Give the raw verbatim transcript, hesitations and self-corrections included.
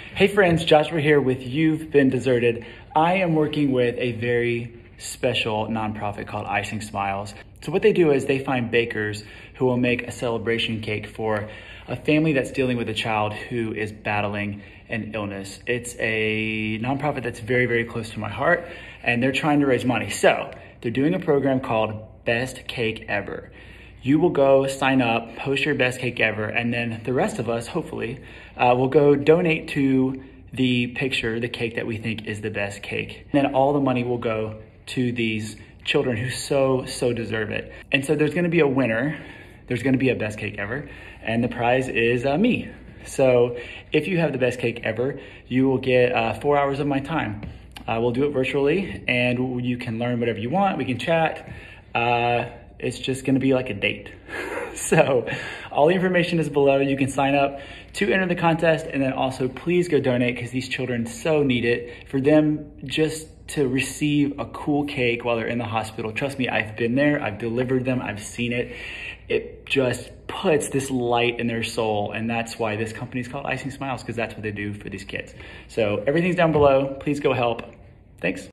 Hey friends, Joshua here with You've Been Deserted. I am working with a very special nonprofit called Icing Smiles. So what they do is they find bakers who will make a celebration cake for a family that's dealing with a child who is battling an illness. It's a nonprofit that's very, very close to my heart, and they're trying to raise money. So they're doing a program called Best Cake Ever. You will go sign up, post your best cake ever, and then the rest of us, hopefully, uh, will go donate to the picture, the cake that we think is the best cake. And then all the money will go to these children who so, so deserve it. And so there's gonna be a winner, there's gonna be a best cake ever, and the prize is uh, me. So if you have the best cake ever, you will get uh, four hours of my time. Uh, we'll do it virtually, and you can learn whatever you want, we can chat. Uh, It's just gonna be like a date. So all the information is below. You can sign up to enter the contest, and then also please go donate because these children so need it. For them just to receive a cool cake while they're in the hospital. Trust me, I've been there, I've delivered them, I've seen it. It just puts this light in their soul, and that's why this company is called Icing Smiles, because that's what they do for these kids. So everything's down below. Please go help. Thanks.